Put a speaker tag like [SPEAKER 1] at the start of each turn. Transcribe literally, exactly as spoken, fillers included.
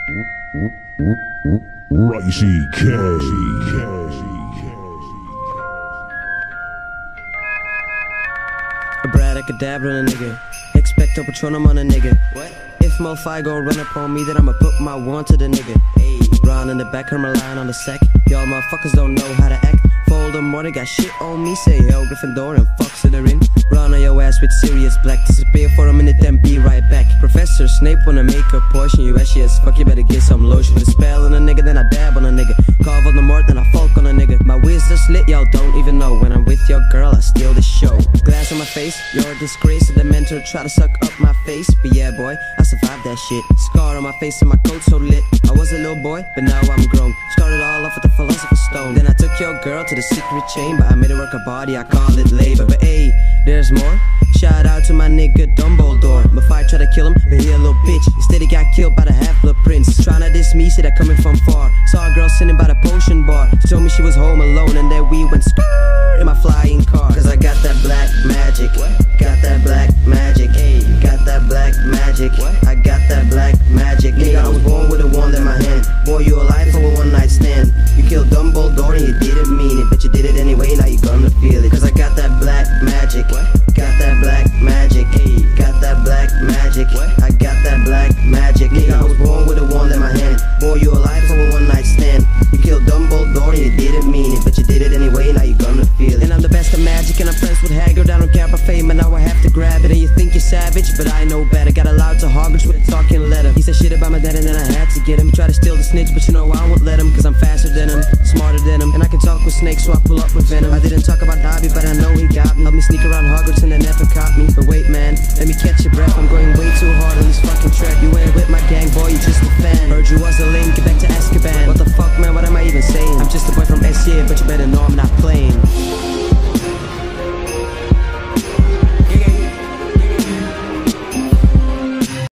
[SPEAKER 1] Righty K.
[SPEAKER 2] Abracadabra on a nigga. Expecto Patronum on a nigga. What? If Mofi gon' run up on me, then I'ma put my one to the nigga. Hey, round in the back, her line on the sack. Y'all motherfuckers don't know how to act. Fold them more, they got shit on me. Say hell, Gryffindor and fuck Slytherin. Run on your ass with Sirius Black. Disappear for a minute, then be right back. Professor Snape wanna make a portion. You ashy as fuck, you better get some lotion. Put a spell on a nigga, then I dab on a nigga. Carve on the mort, then I folk on a nigga. My wizard's lit, y'all don't even know. When I'm with your girl, I steal the show. Glass on my face, you're a disgrace. The mentor try to suck up my face. But yeah, boy, I survived that shit. Scar on my face and my coat so lit. I was a little boy, but now I'm grown. Started all off with the Philosopher's Stone. Then I took your girl to the secret chamber. I made her work her body, I call it labor. But hey, there's more. Shout out to my nigga Dumbledore. Before I try to kill him, but he a little bitch. Instead he got killed by the Half-Blood Prince. Tryna diss me, say that coming from far. Saw a girl sitting by the potion bar. She told me she was home alone, and then we went in my flying car. Cause I got that black magic. Got that black magic. Hey, got that black magic. I got that black magic. Nigga, I was born with a wand in my hand. Boy, you alive for a one night stand. You killed Dumbledore and you didn't mean it, but you did it anyway, now you gonna feel it. Cause I got that black magic. Got that black magic. Hey, got that black magic. I got that black magic. Nigga, I was born with a wand in my hand. Boy, you alive for a one night stand. You killed Dumbledore and you didn't mean it, but you did it anyway, now you gonna feel it. And I'm the best of magic and I'm friends with Hagrid. I don't care about fame, and now I have to grab it. And you think you're savage, but I know better. Got allowed to Hogwarts with a talking letter. He said shit about my dad and then I had to get him. Try to steal the snitch, but you know I won't let him. Cause I'm faster than him, smarter than him, and I can talk with snakes, so I pull up with venom. I didn't talk about Dobby, but I know he got me. Helped me sneak around Hogwarts and they never caught me. But wait man, let me catch your breath. I'm going way too hard on this fucking track. You ain't with my gang, boy, you just a fan. Heard you was a link, get back to Azkaban. What the fuck man, what am I even saying? I'm just a boy from S, yeah, but you better know I'm not